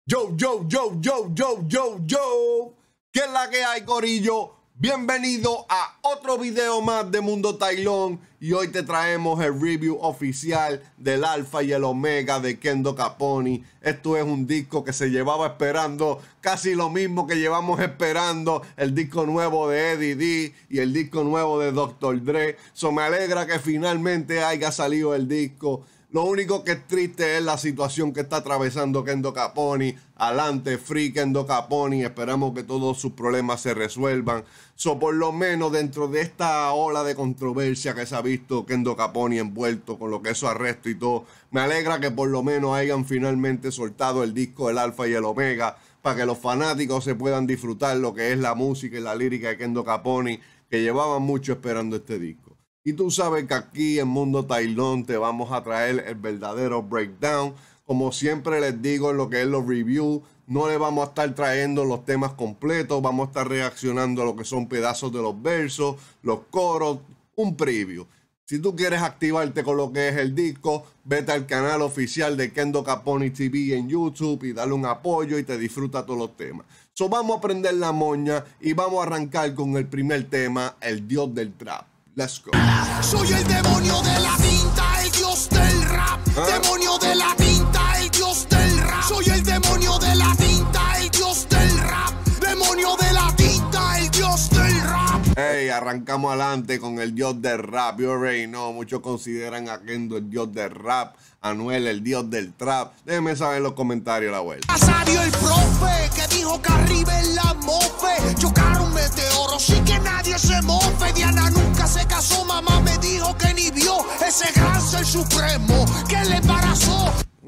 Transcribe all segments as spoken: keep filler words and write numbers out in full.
Yo, yo, yo, yo, yo, yo, yo. ¿Qué es la que hay, corillo? Bienvenido a otro video más de Mundo Tailón. Y hoy te traemos el review oficial del Alfa y el Omega de Kendo Caponi. Esto es un disco que se llevaba esperando casi lo mismo que llevamos esperando el disco nuevo de Eddie D y el disco nuevo de doctor Dre. So me alegra que finalmente haya salido el disco. Lo único que es triste es la situación que está atravesando Kendo Caponi. Adelante, free Kendo Caponi. Esperamos que todos sus problemas se resuelvan. So, por lo menos dentro de esta ola de controversia que se ha visto Kendo Caponi envuelto con lo que es su arresto y todo, me alegra que por lo menos hayan finalmente soltado el disco del Alfa y el Omega para que los fanáticos se puedan disfrutar lo que es la música y la lírica de Kendo Caponi, que llevaban mucho esperando este disco. Y tú sabes que aquí en Mundo Tailón te vamos a traer el verdadero breakdown. Como siempre les digo en lo que es los reviews, no le vamos a estar trayendo los temas completos, vamos a estar reaccionando a lo que son pedazos de los versos, los coros, un preview. Si tú quieres activarte con lo que es el disco, vete al canal oficial de Kendo Caponi T V en YouTube y dale un apoyo y te disfruta todos los temas. So vamos a prender la moña y vamos a arrancar con el primer tema, el dios del trap. Let's go. Soy el demonio de la tinta, el dios del rap. ¿Ah? Demonio de la tinta, el dios del rap. Soy el demonio de la tinta, el dios del rap. Demonio de la tinta, el dios del rap. Hey, arrancamos adelante con el dios del rap. You already know, muchos consideran a Kendo el dios del rap, Anuel el dios del trap. Déjenme saber en los comentarios la vuelta. Nazario el profe, que dijo que arriba en la mofe chocaron meteoros, sí que nadie se mofe. Diana nunca se casó, mamá me dijo que ni vio ese gran ser supremo que le embarazó.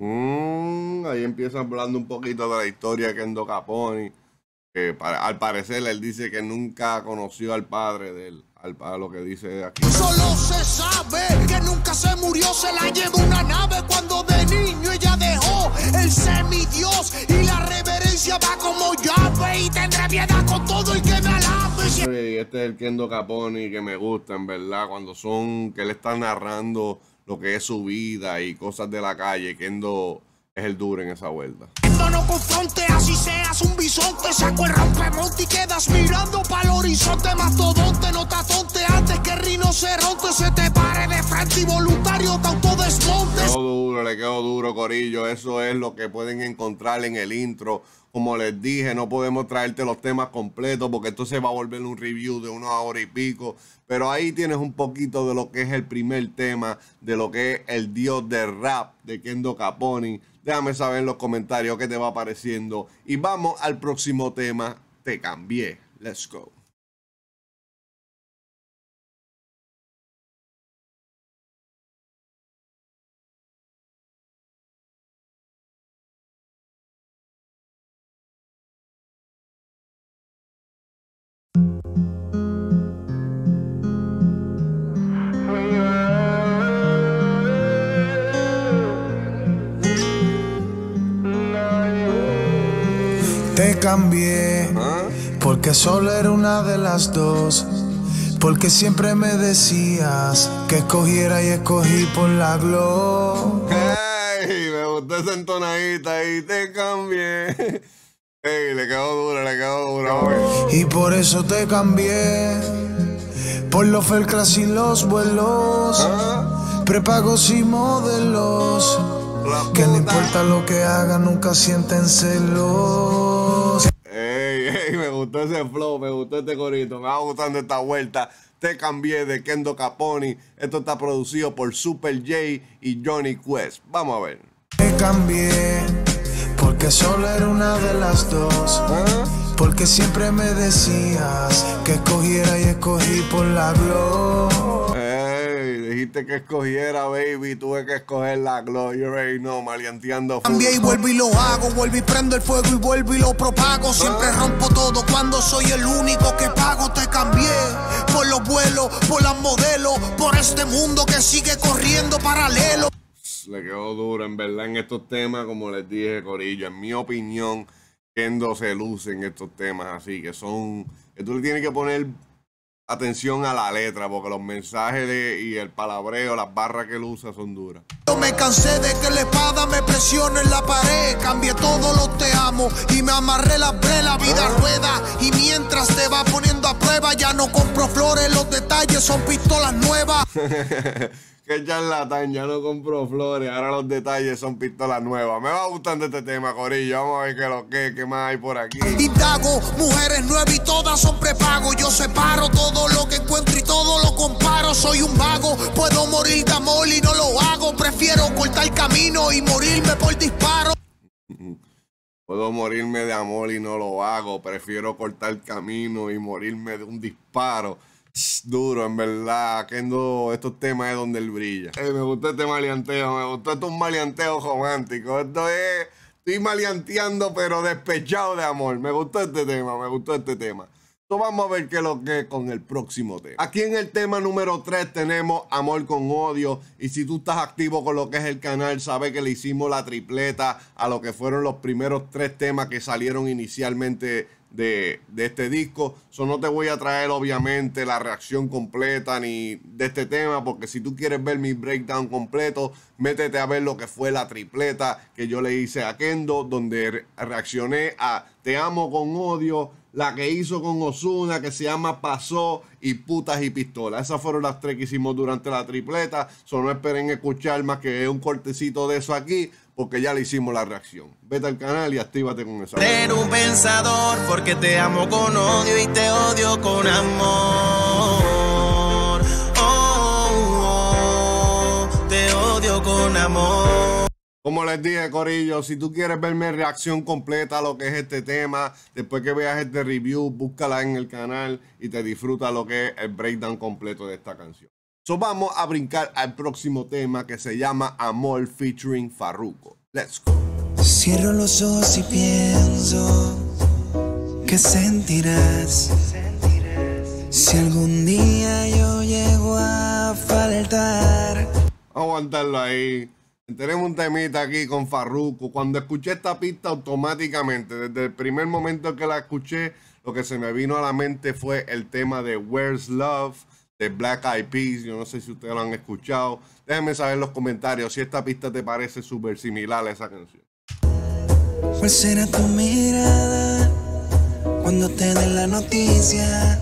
Mm, ahí empieza hablando un poquito de la historia de Kendo Caponi. Que para, al parecer él dice que nunca conoció al padre de él, al, a lo que dice aquí. Solo se sabe que nunca se murió, se la llevó una nave cuando de niño ella dejó el semidios y la reverencia va como llave y tendré piedad con todo el que me alabe. Sí, este es el Kendo Caponi que me gusta, en verdad, cuando son, que él está narrando lo que es su vida y cosas de la calle. Kendo es el duro en esa vuelta. No confronte, así seas un bisonte, saco el rompemonte y quedas mirando para el horizonte. Mastodonte, no te atonte antes que el rinoceronte se te pare de frente y voluntario te autodesmontes. Le quedó duro, le quedó duro, corillo. Eso es lo que pueden encontrar en el intro. Como les dije, no podemos traerte los temas completos porque esto se va a volver un review de una hora y pico. Pero ahí tienes un poquito de lo que es el primer tema, de lo que es el dios del rap de Kendo Caponi. Déjame saber en los comentarios qué te va pareciendo. Y vamos al próximo tema. Te cambié. Let's go. Te cambié, ¿ah? Porque solo era una de las dos. Porque siempre me decías que escogiera y escogí por la glow. Hey, me gustó esa entonadita y te cambié. Hey, le quedó dura, le quedó dura. Y por eso te cambié. Por los fair class y los vuelos, ¿ah? Prepagos y modelos. Que no importa lo que hagan, nunca sienten celos. Ey, ey, me gustó ese flow, me gustó este corito, me va gustando esta vuelta. Te cambié de Kendo Caponi. Esto está producido por Super J y Johnny Quest. Vamos a ver. Te cambié porque solo era una de las dos. ¿Ah? Porque siempre me decías que escogiera y escogí por la glow. Hey, dijiste que escogiera, baby. Tuve que escoger la glow. You already know, maleanteando. Cambié y vuelvo y lo hago. Vuelvo y prendo el fuego y vuelvo y lo propago. Siempre ¿Ah? rompo todo cuando soy el único que pago. Te cambié por los vuelos, por las modelos, por este mundo que sigue corriendo paralelo. Le quedó duro, en verdad, en estos temas, como les dije, corillo. En mi opinión, Kendo se luce en estos temas así, que son, que tú le tienes que poner atención a la letra, porque los mensajes de, y el palabreo, las barras que él usa son duras. Yo me cansé de que la espada me presione en la pared. Cambié todos los te amo y me amarré la bre, la vida Ah. rueda. Y mientras te va poniendo a prueba, ya no compro flores, los detalles son pistolas nuevas. Que charlatán, ya no compró flores, ahora los detalles son pistolas nuevas. Me va gustando este tema, corillo. Vamos a ver qué lo que, qué más hay por aquí. Indago, mujeres nuevas y todas son prepago. Yo separo todo lo que encuentro y todo lo comparo. Soy un vago, puedo morir de amor y no lo hago. Prefiero cortar camino y morirme por disparo. Puedo morirme de amor y no lo hago. Prefiero cortar camino y morirme de un disparo. Duro, en verdad. Kendo, estos temas es donde él brilla. Eh, me gustó este maleanteo, me gustó estos maleanteos románticos. Esto es, estoy maleanteando pero despechado de amor. Me gustó este tema, me gustó este tema. Entonces vamos a ver qué es lo que es con el próximo tema. Aquí en el tema número tres tenemos Amor con Odio. Y si tú estás activo con lo que es el canal, sabes que le hicimos la tripleta a lo que fueron los primeros tres temas que salieron inicialmente de, de este disco. So, no te voy a traer obviamente la reacción completa ni de este tema, porque si tú quieres ver mi breakdown completo, métete a ver lo que fue la tripleta que yo le hice a Kendo, donde re reaccioné a Te Amo con Odio, la que hizo con Ozuna, que se llama Pasó, y Putas y Pistolas. Esas fueron las tres que hicimos durante la tripleta. So, no esperen escuchar más que un cortecito de eso aquí, porque ya le hicimos la reacción. Vete al canal y actívate con eso. Ser un pensador, porque te amo con odio y te odio con amor. Oh, oh, te odio con amor. Como les dije, corillo, si tú quieres ver mi reacción completa a lo que es este tema, después que veas este review, búscala en el canal y te disfruta lo que es el breakdown completo de esta canción. So, vamos a brincar al próximo tema que se llama Amor featuring Farruko. Let's go. Cierro los ojos y pienso que sentirás si algún día yo llego a faltar. Vamos a aguantarlo ahí. Tenemos un temita aquí con Farruko. Cuando escuché esta pista automáticamente, desde el primer momento que la escuché, lo que se me vino a la mente fue el tema de Where's Love de Black Eyed Peas. Yo no sé si ustedes lo han escuchado. Déjenme saber en los comentarios si esta pista te parece súper similar a esa canción. ¿Cuál será tu mirada cuando te den la noticia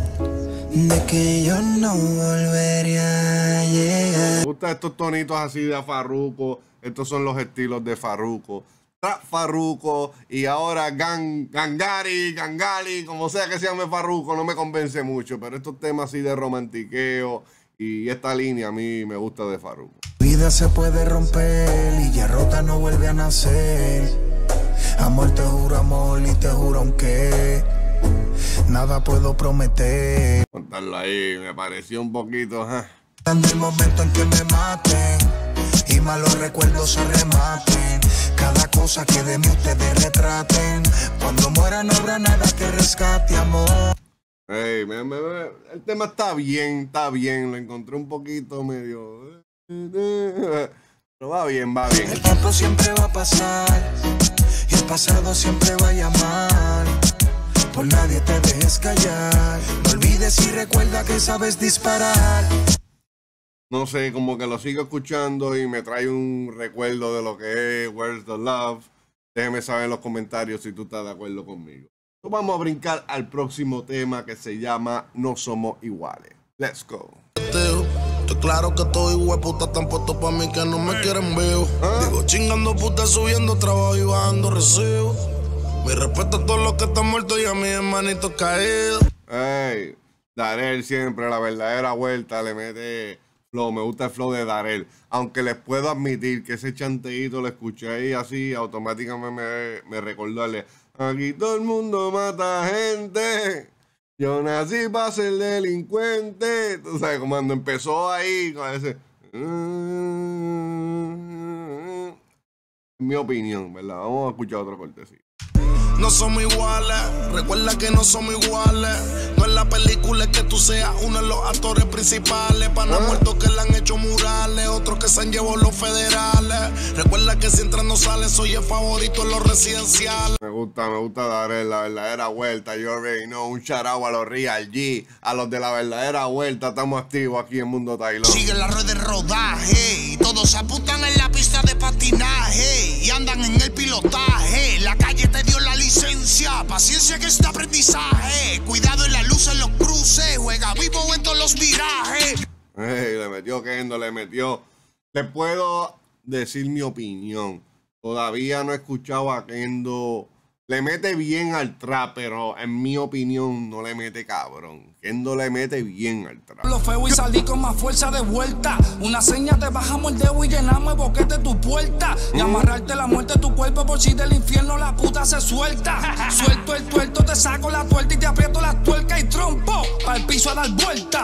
de que yo no volvería a llegar? Me gustan estos tonitos así de Farruko. Estos son los estilos de Farruko. Trap Farruko y ahora Gang, Gangari, Gangali, como sea que se llame Farruko, no me convence mucho. Pero estos temas así de romantiqueo y esta línea a mí me gusta de Farruko. Vida se puede romper y ya rota no vuelve a nacer. Amor, te juro amor y te juro aunque nada puedo prometer. Contarlo ahí, me pareció un poquito... ¿eh? En el momento en que me maten y malos recuerdos se rematen, cada cosa que de mí ustedes retraten, cuando muera no habrá nada que rescate, amor. Hey, me, me, me, el tema está bien, está bien, lo encontré un poquito medio... Pero va bien, va bien. El tiempo siempre va a pasar y el pasado siempre va a llamar. Por nadie te dejes callar, no olvides y recuerda que sabes disparar. No sé, como que lo sigo escuchando y me trae un recuerdo de lo que es Where's the Love. Déjeme saber en los comentarios si tú estás de acuerdo conmigo. Entonces vamos a brincar al próximo tema que se llama No Somos Iguales. Let's go. Estoy claro que todos hueputas están puestos pa' mí que no me quieren vivo. ¿Ah? Digo chingando putas, subiendo trabajo y bajando recibo. Mi respeto a todos los que están muertos y a mis hermanitos caídos. Hey, Darel siempre la verdadera vuelta le mete flow. Me gusta el flow de Darel. Aunque les puedo admitir que ese chanteíto lo escuché ahí así, automáticamente me, me recordó el de, aquí todo el mundo mata gente. Yo nací para ser delincuente. Tú sabes, como cuando empezó ahí con ese... En mi opinión, ¿verdad? Vamos a escuchar otro cortecito. no somos iguales. Recuerda que no somos iguales. No es la película, es que tú seas uno de los actores principales. Panas muertos que le han hecho murales, otros que se han llevado los federales. Recuerda que si entran no salen, soy el favorito en los residenciales. Me gusta, me gusta dar la verdadera vuelta. Yo already know. Un shout out a los Real G, a los de la verdadera vuelta. Estamos activos aquí en Mundo Tailón. Sigue la red de rodaje y todos se apuntan en la pista de patinaje y andan en el pilotaje. La calle te dio la licencia, paciencia que este aprendizaje. Cuidado en la luz en los cruces, juega vivo en todos los virajes. Hey, le metió Kendo, le metió. Le puedo decir mi opinión. Todavía no he escuchado a Kendo. Le mete bien al trap, pero en mi opinión no le mete cabrón. Kendo le mete bien al trap. Lo feo y salí con más fuerza de vuelta. Una seña te bajamos el dedo y llenamos el boquete tu puerta. Y amarrarte la muerte de tu cuerpo por si del infierno la puta se suelta. Suelto el tuerto, te saco la tuerta y te aprieto las tuercas y trompo para el piso a dar vuelta.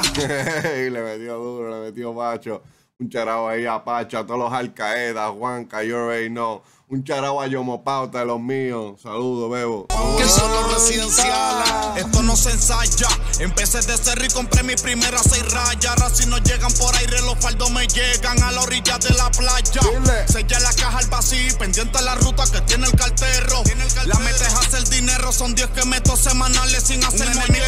Le metió duro, le metió Pacho. Un charao ahí a Pacho, a todos los Alcaedas, Juanca, you already know. Un charao a Yomo Pauta de los míos. Saludos, bebo. Que son los residenciales. Esto no se ensaya. Empecé de cerro y compré mi primera seis rayas. Ahora si no llegan por aire, los faldos me llegan a la orilla de la playa. Dile. Sella la caja al vacío, pendiente a la ruta que tiene el cartero. ¿Tiene el cartero? La metes a hacer dinero, son diez que meto semanales sin hacer moneda.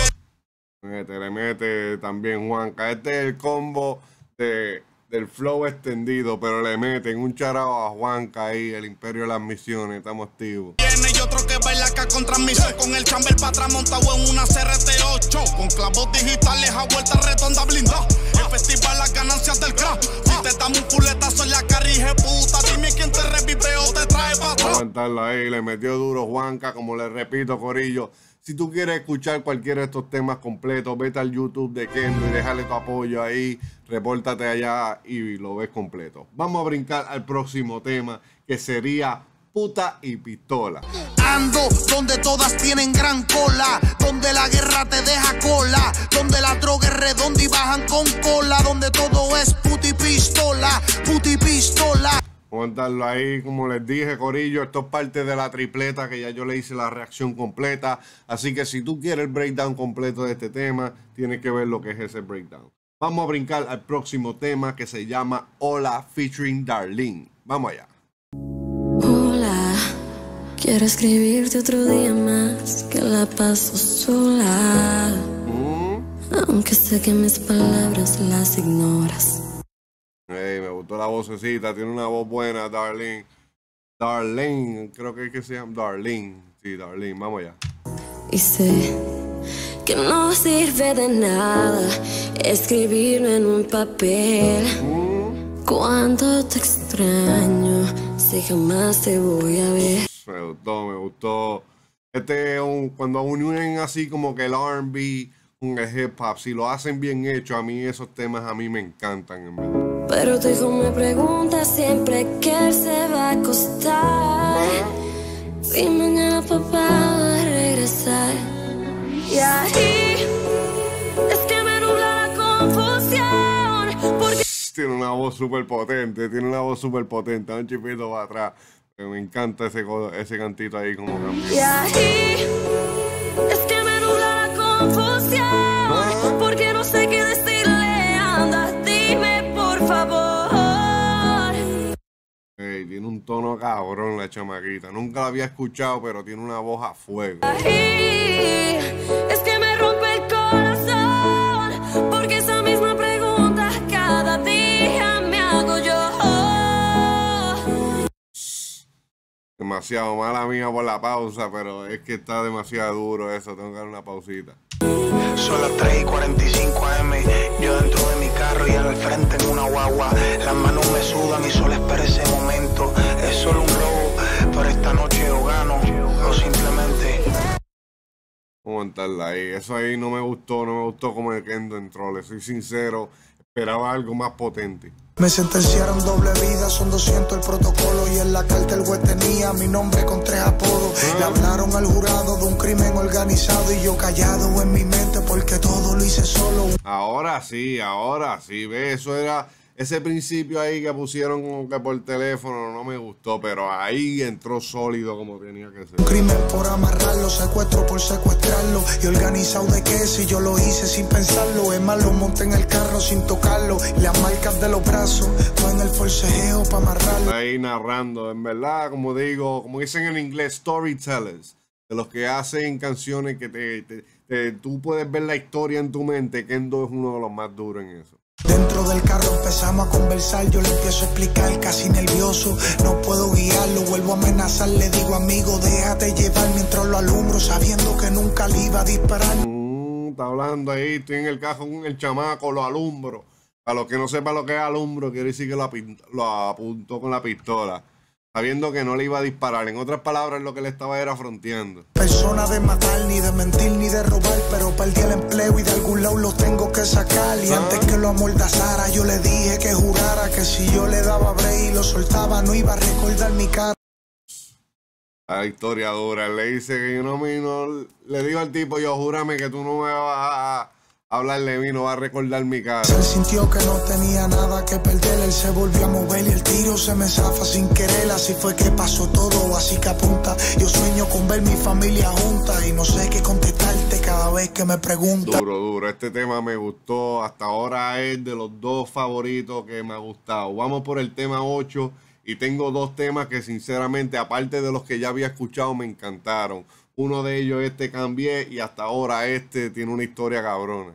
Mete, le mete también Juanca. Este es el combo de... del flow extendido, pero le meten un charao a Juanca ahí, el imperio de las misiones, estamos activos. Viene y otro que baila acá con transmisión, con el chamber para atrás montado en una C R T ocho, con clavos digitales a vuelta redonda blindada. El festival, las ganancias del crack. Si te damos un fuletazo en la carrija, puta, dime quién te revive o te trae para atrás. Aguantarlo ahí, le metió duro Juanca, como le repito, corillo. Si tú quieres escuchar cualquiera de estos temas completos, vete al YouTube de Kendo y déjale tu apoyo ahí, repórtate allá y lo ves completo. Vamos a brincar al próximo tema, que sería Puta y Pistola. Ando donde todas tienen gran cola, donde la guerra te deja cola, donde la droga es redonda y bajan con cola, donde todo es puta y pistola, puta y pistola. Aguantarlo ahí, como les dije, corillo, esto es parte de la tripleta que ya yo le hice la reacción completa, así que si tú quieres el breakdown completo de este tema, tienes que ver lo que es ese breakdown. Vamos a brincar al próximo tema, que se llama Hola featuring Darlene. Vamos allá. Hola, quiero escribirte otro día más, que la paso sola, mm. aunque sé que mis palabras las ignoras. Hey, me gustó la vocecita, tiene una voz buena, Darlene. Darlene, creo que es que se llama Darlene. Sí, Darlene, vamos allá. Y sé que no sirve de nada escribirlo en un papel. Mm. Cuánto te extraño, si jamás te voy a ver. Me gustó, me gustó. Este, un, cuando unen así como que el R and B con el hip hop, si lo hacen bien hecho, a mí esos temas a mí me encantan, en verdad. Pero tu hijo me pregunta siempre que él se va a acostar, si mañana papá va a regresar. Y ahí es que me nubla la confusión, porque tiene una voz súper potente, tiene una voz súper potente, un chipito para atrás. Me encanta ese, ese cantito ahí como cambió. Y ahí es que me nubla la confusión, porque no sé qué decirle, anda, dime por favor. Hey, tiene un tono cabrón la chamaquita, nunca la había escuchado, pero tiene una voz a fuego. Ahí es que me rompe el corazón, porque esa misma pregunta cada día me hago yo. Demasiado, mala mía por la pausa, pero es que está demasiado duro eso, tengo que dar una pausita. Son las tres y cuarenta y cinco a eme, yo dentro de mi carro y al frente en una guagua. Las manos me sudan y solo espero ese momento. Es solo un robo, pero esta noche yo gano, o simplemente... Vamos a montarla ahí, eso ahí no me gustó, no me gustó como el Kendo entró, le soy sincero, esperaba algo más potente. Me sentenciaron doble vida, son doscientos el protocolo y en la carta el juez tenía mi nombre con tres apodos. ¿Ah? Le hablaron al jurado de un crimen organizado y yo callado en mi mente porque todo lo hice solo. Ahora sí, ahora sí, ve, eso era ese principio ahí que pusieron como que por teléfono no me gustó, pero ahí entró sólido como tenía que ser. Crimen por amarrarlo, secuestro por secuestrarlo. Y organizado de qué si yo lo hice sin pensarlo. Es más, lo monté en el carro sin tocarlo. Y las marcas de los brazos fue en el forcejeo para amarrarlo. Ahí narrando, en verdad, como digo, como dicen en inglés, storytellers. De los que hacen canciones que te, te, te, tú puedes ver la historia en tu mente. Kendo es uno de los más duros en eso. Dentro del carro empezamos a conversar, yo le empiezo a explicar, casi nervioso, no puedo guiarlo, vuelvo a amenazar, le digo amigo, déjate llevar mientras lo alumbro, sabiendo que nunca le iba a disparar. Mm, está hablando ahí, estoy en el carro con el chamaco, lo alumbro. A los que no sepan lo que es alumbro, quiere decir que lo, lo apuntó con la pistola, sabiendo que no le iba a disparar. En otras palabras, lo que le estaba era fronteando. Persona de matar, ni de mentir, ni de robar, pero perdí el empleo y de algún lado lo tengo que sacar. Y ¿Ah? antes que lo amordazara, yo le dije que jurara que si yo le daba break y lo soltaba, no iba a recordar mi cara. La historia dura. Le dice que yo no me... No, le digo al tipo, yo júrame que tú no me vas a... hablarle de mí, no va a recordar mi cara. Él sintió que no tenía nada que perder, él se volvió a mover y el tiro se me zafa sin querer. Así fue que pasó todo, así que apunta. Yo sueño con ver mi familia junta y no sé qué contestarte cada vez que me preguntan. Duro, duro. Este tema me gustó. Hasta ahora es de los dos favoritos que me ha gustado. Vamos por el tema ocho y tengo dos temas que sinceramente, aparte de los que ya había escuchado, me encantaron. Uno de ellos, este cambié, y hasta ahora este tiene una historia cabrona.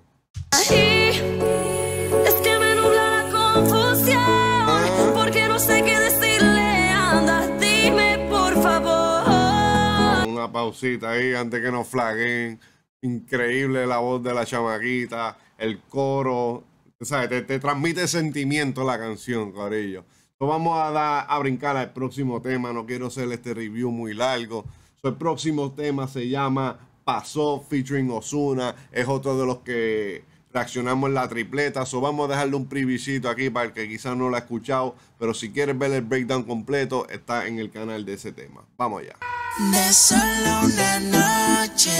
Es que me nubla la confusión, ¿Ah? porque no sé qué decirle, anda, dime por favor. Una pausita ahí antes que nos flaguen. Increíble la voz de la chamaquita, el coro, ¿sabes? Te, te transmite sentimiento la canción, corillo. Entonces vamos a, dar, a brincar al próximo tema, no quiero hacer este review muy largo. El próximo tema se llama Pasó featuring Ozuna. Es otro de los que reaccionamos en la tripleta. So vamos a dejarle un previsito aquí para el que quizás no lo ha escuchado. Pero si quieres ver el breakdown completo, está en el canal de ese tema. Vamos allá. De solo una noche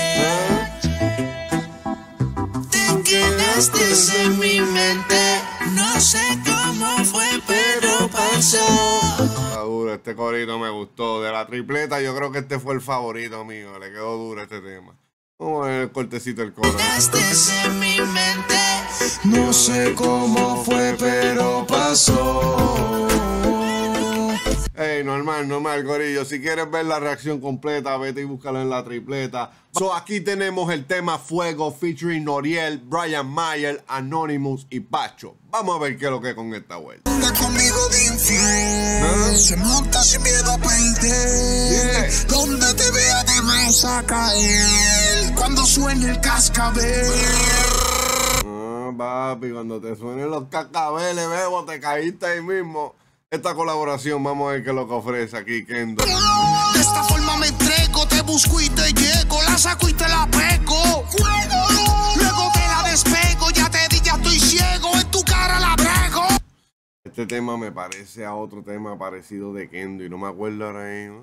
te quedaste en mi mente. No sé cómo fue, pero pasó. Está duro, este corito me gustó. De la tripleta yo creo que este fue el favorito mío. Le quedó duro este tema. Vamos a ver el cortecito del coro. En mi mente. No sé cómo fue, pero pasó. Hey, normal, normal, corillo. Si quieres ver la reacción completa, vete y búscala en la tripleta. So, aquí tenemos el tema Fuego featuring Noriel, Brian Mayer, Anonymous y Pacho. Vamos a ver qué es lo que es con esta vuelta. Anda conmigo de infiel, ¿Ah? Se monta sin miedo a perder. Yeah. Donde te vea te vas a caer. Cuando suene el cascabel. Ah, papi, cuando te suenen los cascabeles, bebo, te caíste ahí mismo. Esta colaboración, vamos a ver qué es lo que ofrece aquí Kendo. De esta forma me entrego, te busco y te llego, la saco y te la pego. ¡Fuego! Luego te la despego, ya te di, ya estoy ciego, en tu cara la brego. Este tema me parece a otro tema parecido de Kendo y no me acuerdo ahora mismo.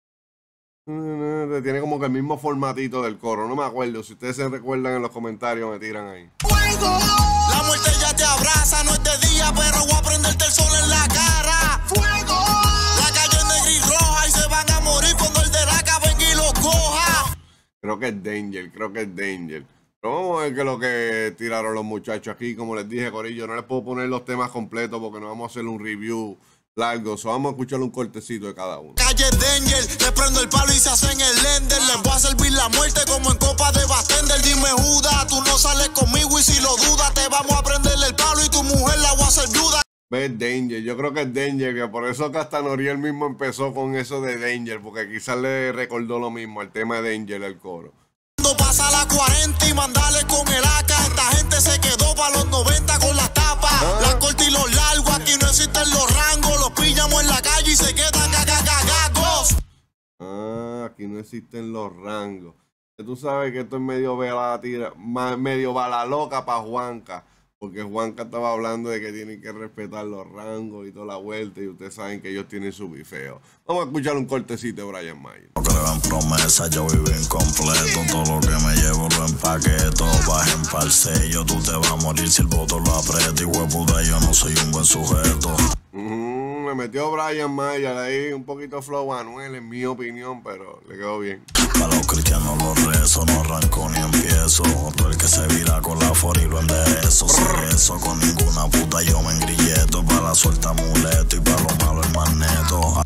Tiene como que el mismo formatito del coro, no me acuerdo. Si ustedes se recuerdan en los comentarios, me tiran ahí. ¡Fuego! La muerte ya te abraza, no es de día, pero voy a prenderte el sol en la cara. ¡Fuego! La calle es negra y roja y se van a morir cuando el de la venga y lo coja. Creo que es Danger, creo que es Danger. Pero vamos a ver qué es lo que tiraron los muchachos aquí. Como les dije, corillo, no les puedo poner los temas completos porque no vamos a hacer un review largo, so vamos a escuchar un cortecito de cada uno. Calle Danger, le prendo el palo y se hacen el lender. Les voy a servir la muerte como en copa de bartender. Dime Judas, tú no sales conmigo y si lo dudas te vamos a prenderle el palo y tu mujer la voy a hacer viuda. Ves Danger, yo creo que es Danger, que por eso que hasta Noriel mismo empezó con eso de Danger, porque quizás le recordó lo mismo, el tema de Danger, el coro. Cuando pasa la cuarenta y mandale con el A K, esta gente se quedó para los noventa con las tapas. ¿Ah? La corta y los largos, aquí no existen los rangos, los pillamos en la calle y se quedan cagagagagos. Ah, aquí no existen los rangos. Tú sabes que esto es medio bala, tira, medio bala loca para Juanca. porque Juanca estaba hablando de que tienen que respetar los rangos y toda la vuelta, y ustedes saben que ellos tienen su bifeo. Vamos a escuchar un cortecito de Brian Mayer. No creo en promesas, yo vivo incompleto. Todo lo que me llevo lo empaqueto. Bajen pa'l sello, tú te vas a morir si el voto lo aprieta. Y hueputa, yo no soy un buen sujeto. Mm, me metió Brian Mayer ahí, un poquito flow Anuel en mi opinión, pero le quedó bien. Para los cristianos los rezos, no arranco ni empiezo. Todo el que se vira con la for y lo enderezo. Si eso con ninguna puta yo me engrilleto. Para la suelta amuleto y para lo malo el magneto.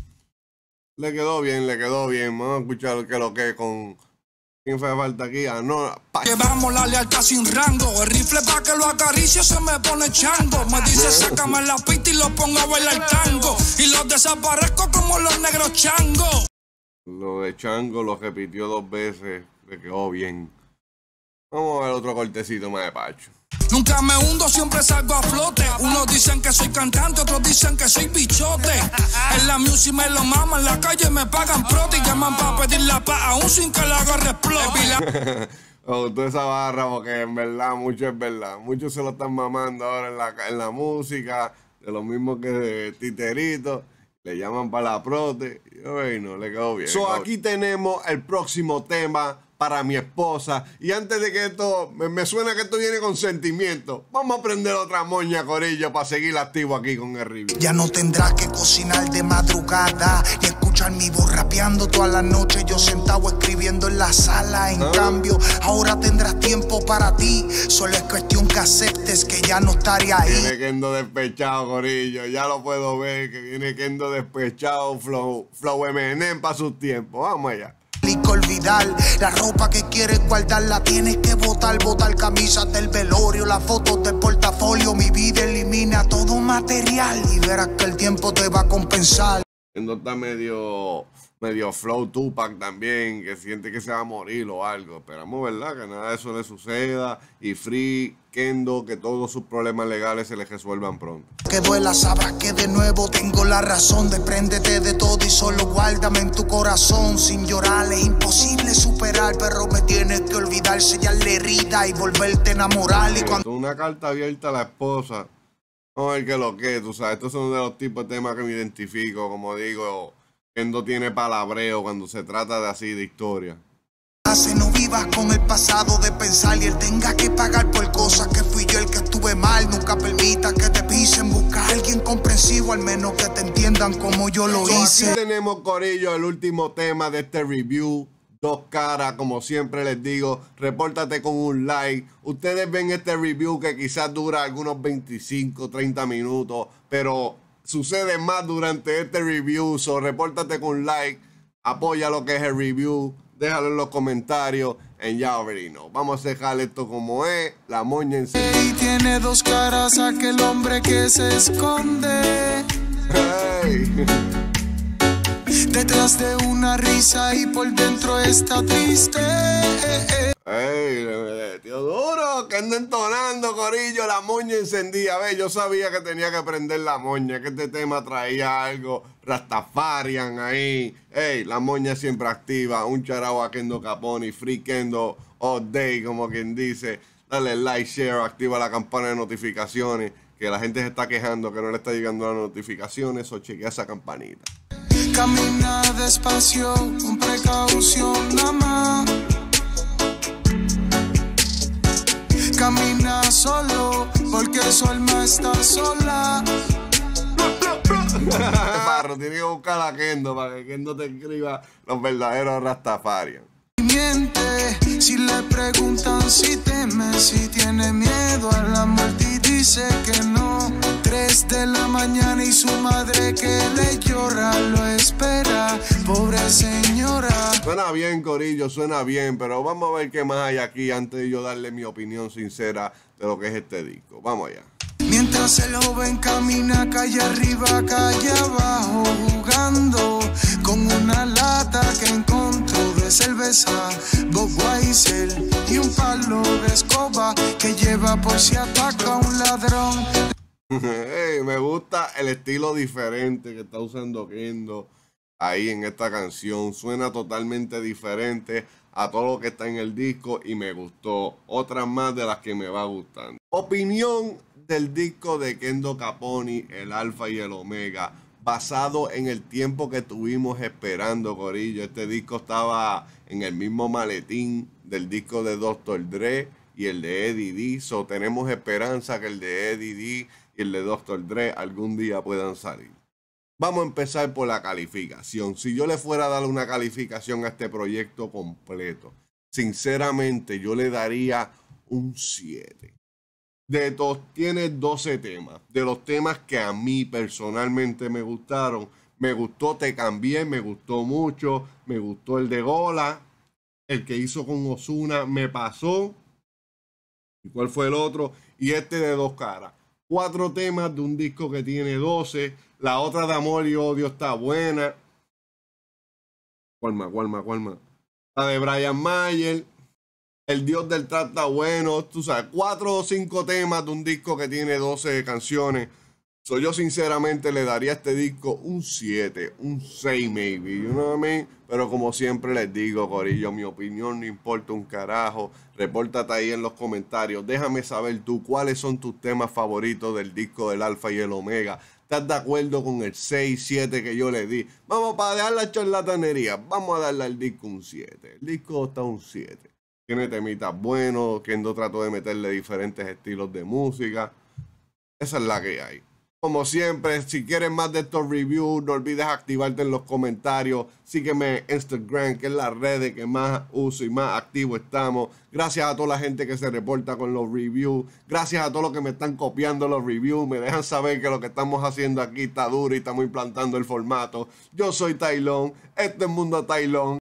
Le quedó bien, le quedó bien. Vamos a escuchar lo que lo que con... ¿Quién fue falta aquí? Ah, no. Pa Llevamos la lealtad sin rango. El rifle pa' que lo acaricie se me pone chango. Me dice sácame la pista y lo pongo a bailar tango. Y los desaparezco como los negros changos. Lo de chango lo repitió dos veces. Le quedó bien. Vamos a ver otro cortecito más de Pacho. Nunca me hundo, siempre salgo a flote. Unos dicen que soy cantante, otros dicen que soy bichote. En la music me lo maman, en la calle me pagan prote. Y llaman para pedir la paz, aún sin que la agarre explote. Me gustó esa barra porque en verdad, mucho es verdad. Muchos se lo están mamando ahora en la, en la música, de lo mismo que de Titerito. Le llaman para la prote. Y bueno, le quedó bien. So, aquí tenemos el próximo tema para mi esposa. Y antes de que esto, me, me suena que esto viene con sentimiento. Vamos a prender otra moña, corillo, para seguir activo aquí con el review. Ya no tendrás que cocinar de madrugada, ni escuchar mi voz rapeando toda la noche, yo sentado escribiendo en la sala. En ¿Ah? cambio, ahora tendrás tiempo para ti. Solo es cuestión que aceptes que ya no estaré ahí. Viene Kendo despechado, corillo. Ya lo puedo ver, que viene Kendo despechado. Flow, flow M and M para sus tiempos. Vamos allá. Olvidar la ropa que quieres guardar, la tienes que botar, botar camisas del velorio, las fotos del portafolio. Mi vida elimina todo material y verás que el tiempo te va a compensar. Kendo está medio, medio flow Tupac también, que siente que se va a morir o algo. Esperamos, ¿verdad? Que nada de eso le suceda. Y Free Kendo, que todos sus problemas legales se les resuelvan pronto. Que duela, sabrás que de nuevo tengo la razón. Despréndete de todo y solo guárdame en tu corazón. Sin llorar es imposible superar, pero me tienes que olvidar, sellarle herida y volverte a enamorar. Y cuando... Una carta abierta a la esposa. Vamos a ver qué lo que, tú sabes. Estos son de los tipos de temas que me identifico. Como digo, Kendo tiene palabreo cuando se trata de así de historia. No vivas con el pasado de pensar y él tenga que pagar por cosas que fui yo el que estuve mal. Nunca permitas que te pisen, busca a alguien comprensivo, al menos que te entiendan como yo lo so, hice. Aquí tenemos, corillo, el último tema de este review. Dos caras, como siempre les digo, repórtate con un like. Ustedes ven este review que quizás dura algunos veinticinco, treinta minutos, pero sucede más durante este review. So, repórtate con un like, apoya lo que es el review. Déjalo en los comentarios en ya already know. Vamos a dejar esto como es, la moña en sí. Hey, tiene dos caras aquel hombre que se esconde. Hey. Detrás de una risa y por dentro está triste. Ey, tío duro, que anda entonando, corillo, la moña encendida. Ve, yo sabía que tenía que prender la moña, que este tema traía algo Rastafarian ahí. Ey, la moña siempre activa. Un charao a Kendo Capone, Free Kendo all day, como quien dice. Dale like, share, activa la campana de notificaciones, que la gente se está quejando que no le está llegando las notificaciones, o chequea esa campanita. Camina despacio, con precaución nada más. Camina solo, porque su alma está sola. Barro, tienes que buscar a Kendo para que Kendo te escriba los verdaderos Rastafarian. Miente si le preguntan si teme, si tiene miedo a la muerte y dice que no. Tres de la mañana y su madre que le llora lo espera, pobre señora. Suena bien, corillo, suena bien, pero vamos a ver qué más hay aquí antes de yo darle mi opinión sincera de lo que es este disco. Vamos allá. Mientras el joven camina calle arriba, calle abajo, jugando con una lata que encontró de cerveza, Budweiser y un palo de escoba que lleva por si ataca a un ladrón. Hey, me gusta el estilo diferente que está usando Kendo. ahí en esta canción. Suena totalmente diferente a todo lo que está en el disco y me gustó. Otras más de las que me va gustando. Opinión del disco de Kendo Capone, el Alfa y el Omega, basado en el tiempo que tuvimos esperando, corillo. Este disco estaba en el mismo maletín del disco de doctor Dre y el de Eddie D. So tenemos esperanza que el de Eddie D y el de doctor Dre algún día puedan salir. Vamos a empezar por la calificación. Si yo le fuera a dar una calificación a este proyecto completo, sinceramente yo le daría un siete. De todos, tiene doce temas. De los temas que a mí personalmente me gustaron, me gustó Te Cambié, me gustó mucho, me gustó el de Gola, el que hizo con Ozuna, Me Pasó. ¿Y cuál fue el otro? Y este de Dos Caras. Cuatro temas de un disco que tiene doce. La otra de Amor y Odio está buena. ¿Cuál más? ¿Cuál más? ¿Cuál más? La de Brian Mayer. El Dios del Trap está bueno. Tú sabes, cuatro o cinco temas de un disco que tiene doce canciones. So, yo sinceramente le daría a este disco un siete, un seis maybe, you know what I mean? Pero como siempre les digo, corillo, mi opinión no importa un carajo. Repórtate ahí en los comentarios. Déjame saber tú cuáles son tus temas favoritos del disco del Alfa y el Omega. ¿Estás de acuerdo con el seis, siete que yo le di? Vamos, para dejar la charlatanería, vamos a darle al disco un siete. El disco está un siete. Tiene temitas buenos, Kendo trató de meterle diferentes estilos de música. Esa es la que hay. Como siempre, si quieres más de estos reviews, no olvides activarte en los comentarios. Sígueme en Instagram, que es la red que más uso y más activo estamos. Gracias a toda la gente que se reporta con los reviews. Gracias a todos los que me están copiando los reviews. Me dejan saber que lo que estamos haciendo aquí está duro y estamos implantando el formato. Yo soy Tailón. Este es Mundo Tailón.